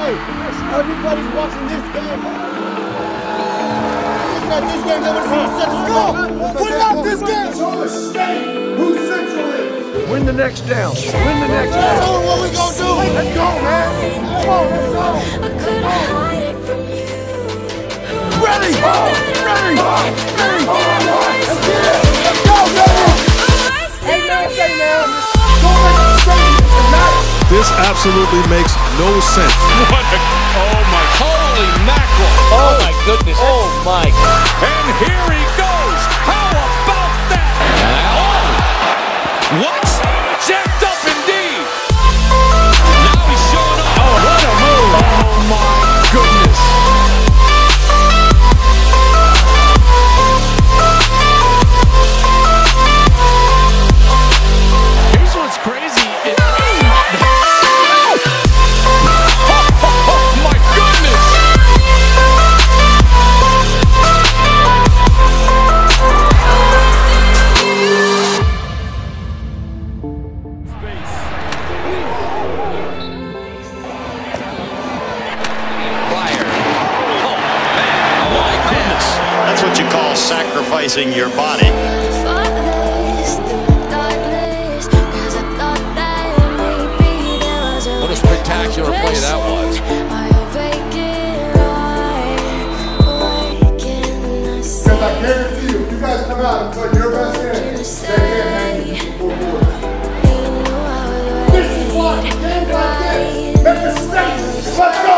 Everybody's watching this game. This game never seen such a score. Put it out this game. Show the state who Central is. Win the next down. Win the next down. Show them what we gonna do. Let's go, man. Come on, let's go. Ready. Ready. Ready. Let's get it. Let's go, baby. Hey, man, say now. This absolutely makes no sense. What a, oh my, holy mackerel. Oh my goodness. Oh my. And here he goes. How about that? Oh, what? Jacked up indeed. Now he's showing up. Oh, what a move. Oh my goodness. Here's what's crazy. Sacrificing your body. What a spectacular play that was. Because I guarantee you, if you guys come out and play your best game, they can't hang you for 4 quarters. This is why games like this make a statement. Let's go!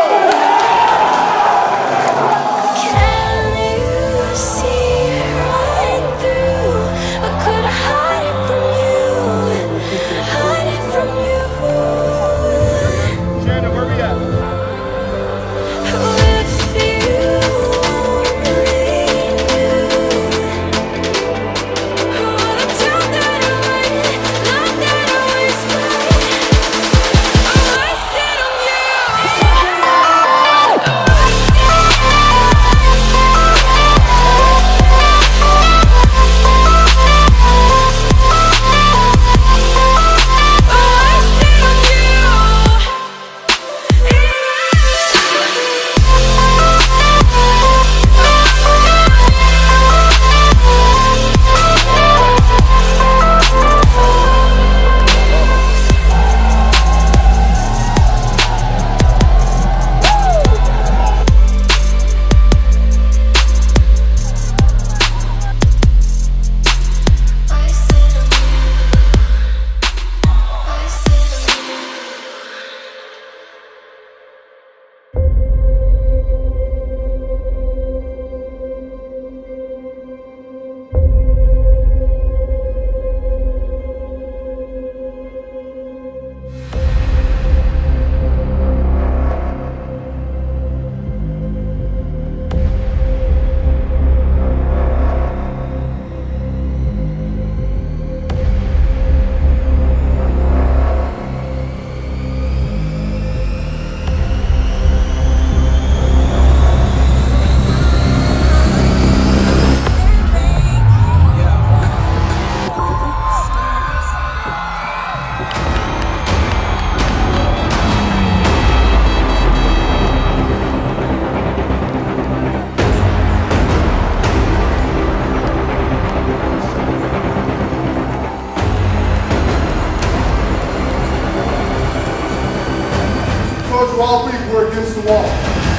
All week we're against the wall.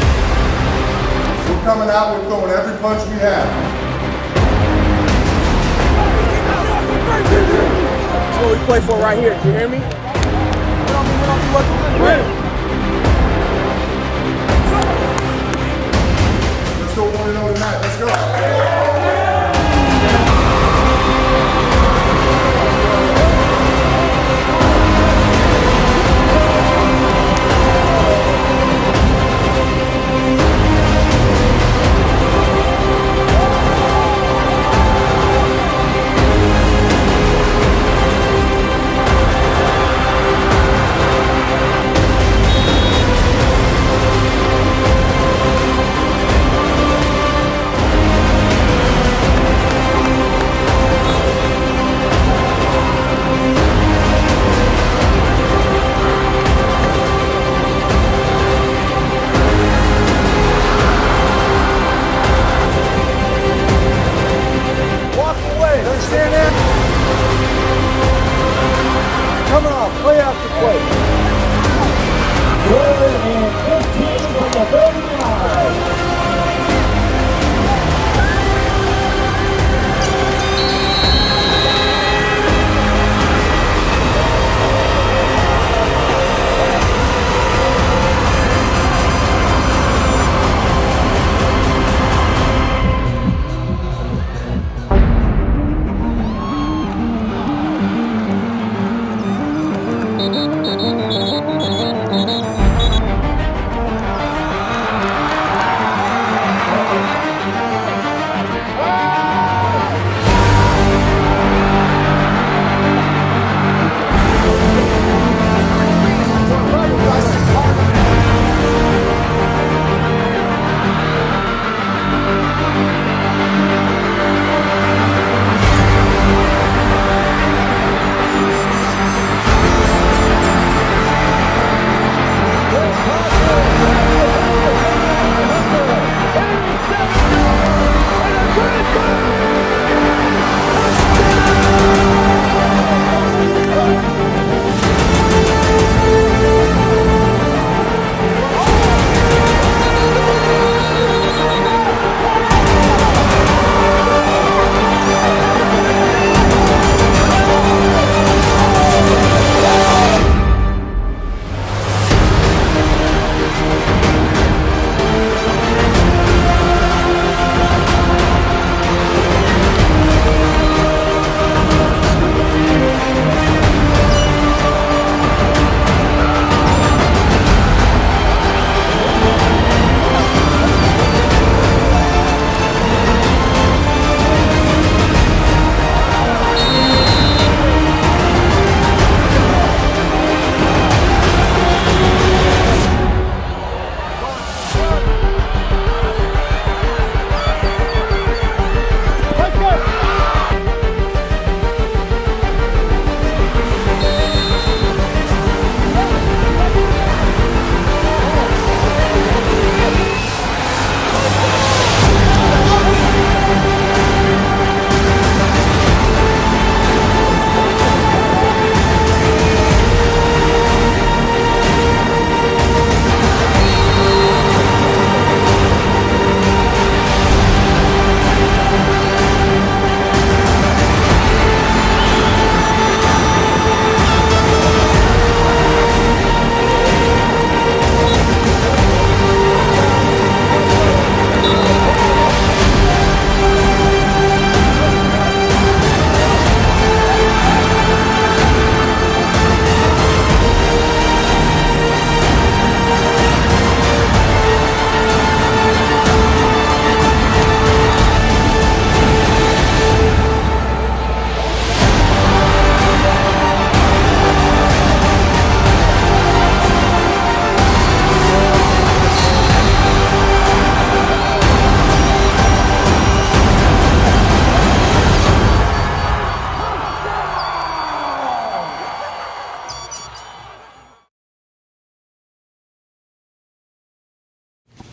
We're coming out, we're throwing every punch we have. That's what we play for right here, you hear me? Let's go 1-0 tonight, let's go.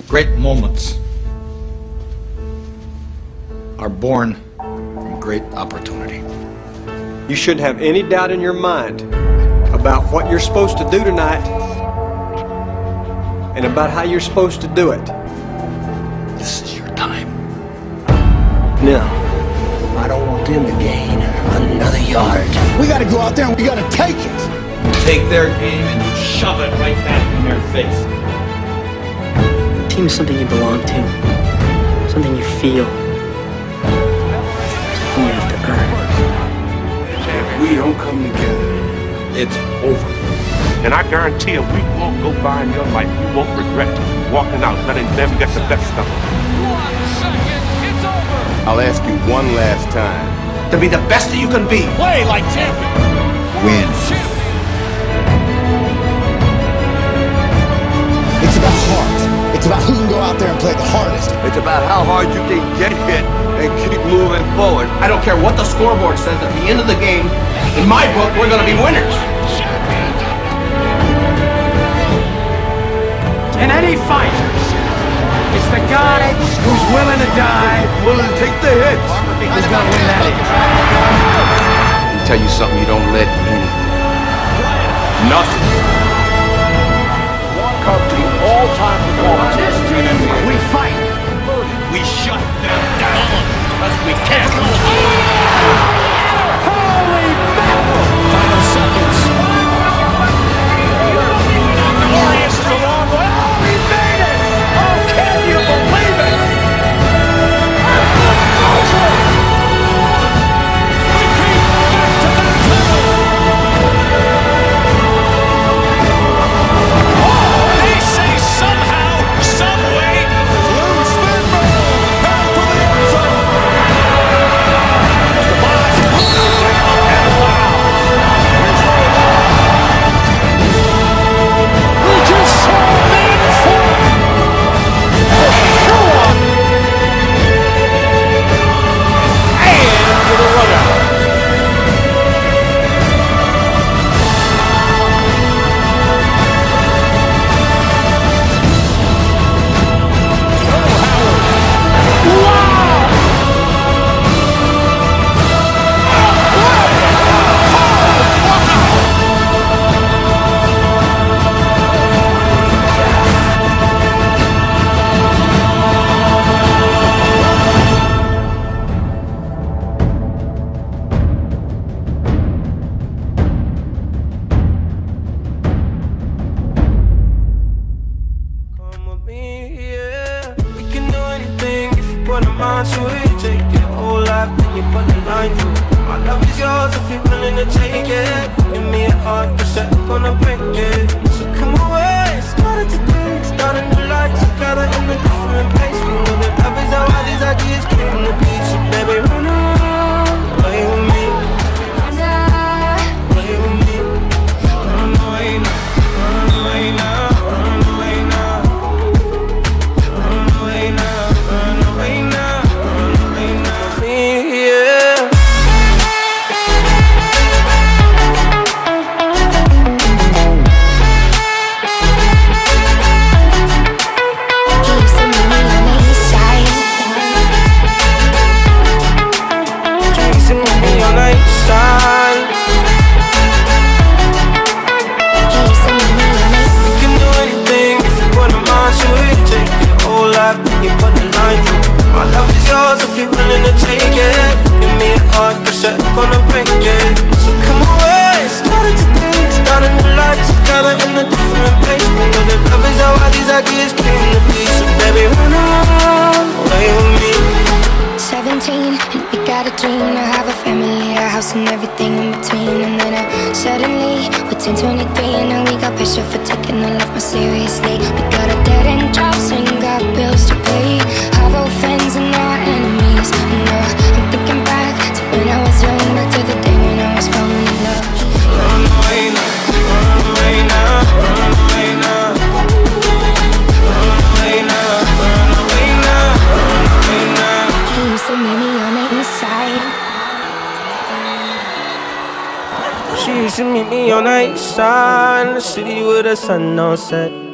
Great moments are born from great opportunity. You shouldn't have any doubt in your mind about what you're supposed to do tonight and about how you're supposed to do it. This is your time. No, I don't want them to gain another yard. We got to go out there and we got to take it. Take their game and shove it right back in their face. Team is something you belong to, something you feel, something you have to earn. If we don't come together, It's over. and I guarantee a week won't go by in your life, you won't regret walking out, letting them get the best of it. 1 second, it's over. I'll ask you one last time. To be the best that you can be. Play like champion. Win. It's about heart. It's about who can go out there and play the hardest. It's about how hard you can get hit and keep moving forward. I don't care what the scoreboard says at the end of the game. In my book, we're going to be winners. In any fight, it's the guy who's willing to die, Willing to take the hits. who's gonna win that inch. Let me tell you something you don't let anything. Nothing. Walk up to the all-time performance. This team, we fight. We shut them down because we can't. Holy mackerel! Final seconds. Glorious is a long way. Oh, we made it! Oh, can you believe it? They say somehow, some way, Lou Spinball back to the end zone. The box and wow. We just saw men fall. And to the runout. Come with me, yeah. We can do anything if you put a mind to it. Take your whole life, then you put a line through it. My love is yours if you're willing to take it. Give me a heart, but I'm gonna break it. So come away, started today, start a new life together in a different place. We know that love is how all these ideas came to be. So baby, run away with me. Run away with me. Run away now. Run away now. Run away now. Run away now. Run away now. Run away now. Me, yeah. Kissing me on the east side. We can do anything if you put a mind to it. Take your whole life, then you put a line through it. My love is yours if you're willing to take it. Give me a heart, but I'm gonna break it. So come away, start it today, start a new life together in a different place. We know that love is how all these ideas came to be. So baby, run away with me. 17, and we got a dream to have a family, a house and everything in between. And then suddenly, we're 10, 23, and now we got pressure for taking our life more seriously. We got a dead end jobs and got bills to pay. Have old friends and our enemies. And now I'm thinking back to when I was young, back to the day when I was falling in love. Run away now, run away now, run away now. Run away now, run away now, run away now. He used to meet me on the east side. She used to meet me on the east side, in the city with the sun on set.